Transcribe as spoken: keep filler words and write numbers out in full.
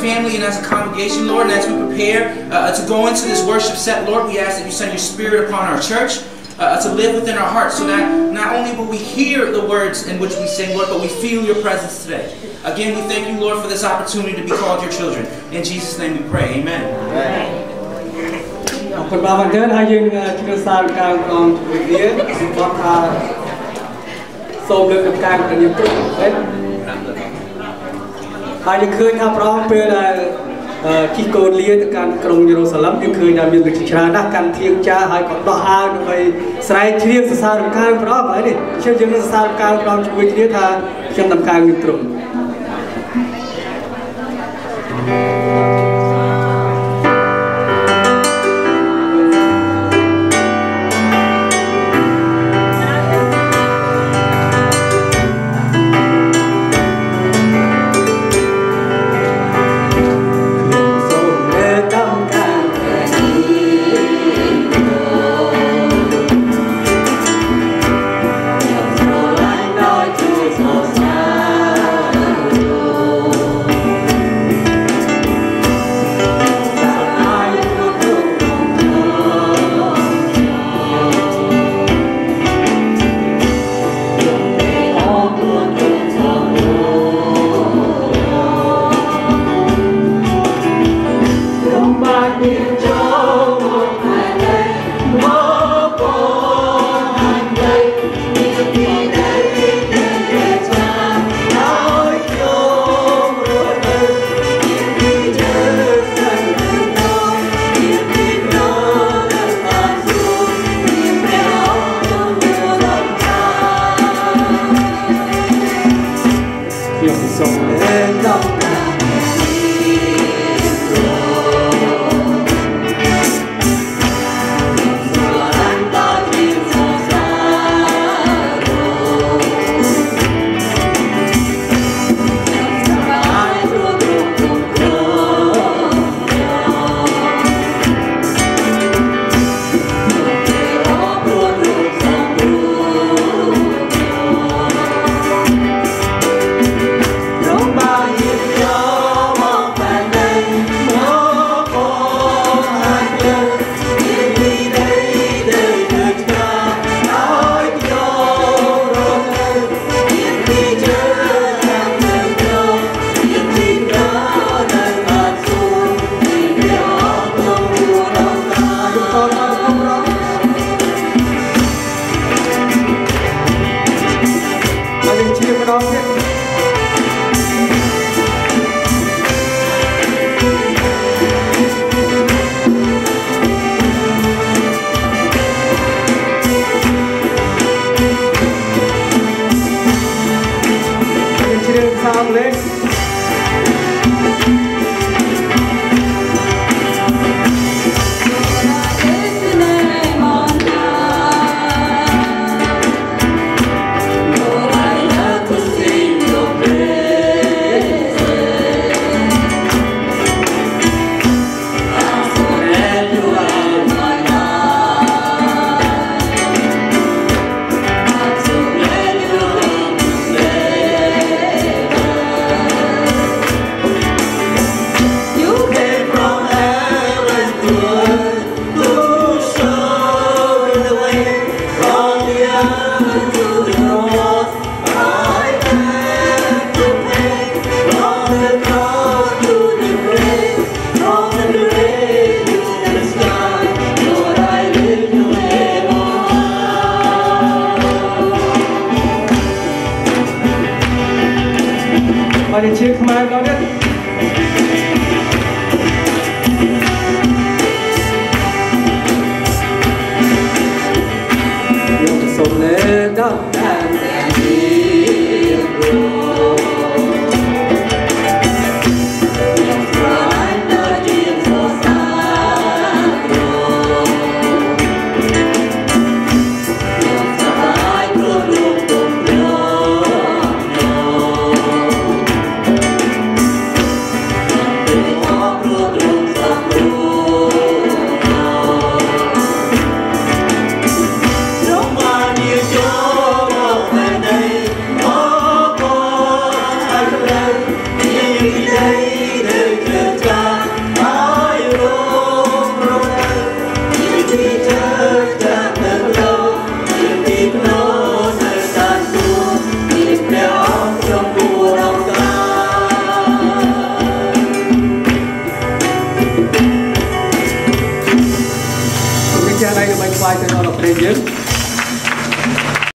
family and as a congregation, Lord, and as we prepare uh, to go into this worship set, Lord, we ask that you send your Spirit upon our church uh, to live within our hearts, so that not only will we hear the words in which we sing, Lord, but we feel your presence today. Again, we thank you, Lord, for this opportunity to be called your children. In Jesus' name we pray. Amen. Amen. Phần ba phần thứ hai dương chúng ta càng còn việc nghĩa có tha sôm được càng càng nhiều chút hết hai những khơi tham rong về là khi cô liên càng trong Jerusalem những khơi là miền Bắc Israel đã càng thiêng cha hai còn đỏ ao được vậy sai thiêng sa sa càng rong vậy đi chưa chừng sa sa càng rong chúng tôi thiêng tha trong tầm càng nhiều chút Oh, ថ្វាយទៅដល់ព្រះយើង